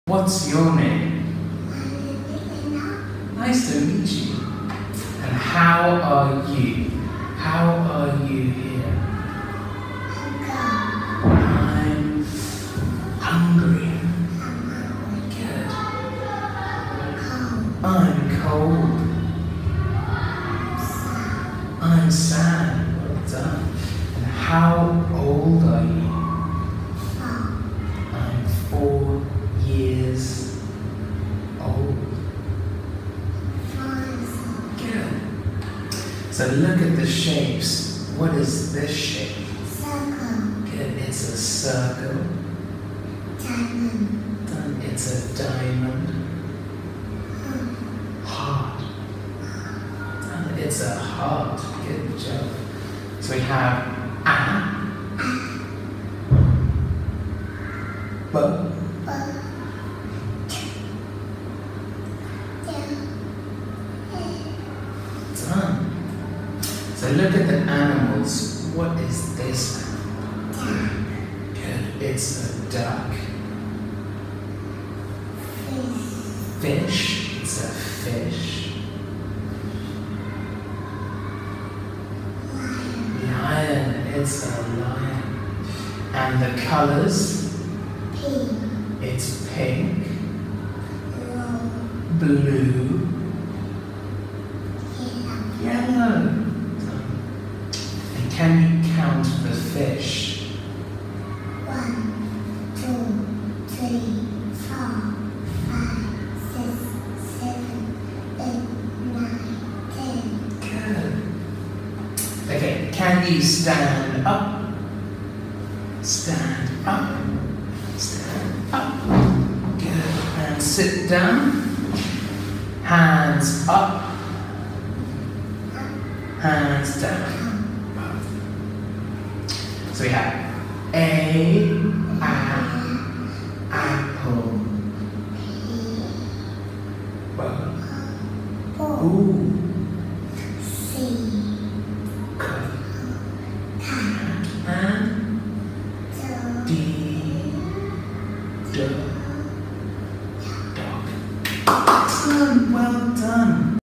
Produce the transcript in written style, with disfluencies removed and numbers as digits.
What's your name? Nice to meet you. And how are you? How are you here? I'm hungry. Good. I'm cold. I'm sad. Well done. And how old are you? I'm 4 years old. Good. So look at the shapes. What is this shape? Circle. Good. It's a circle. Diamond. Done. It's a diamond. Heart. Done. It's a heart. Good job. So we have a, b, done. So look at the animals. What is this animal? Good. It's a duck. Fish. It's a fish. Lion. It's a lion. And the colors? Pink. It's pink. Blue. Yellow. And can you count the fish? 1, 2, 3, 4, 5, 6, 7, 8, 9, 10. Good. Okay, can you stand up? Stand up. Stand up. Good. And sit down. Hands up. Hands down. So we have apple. Apple. Ooh. C.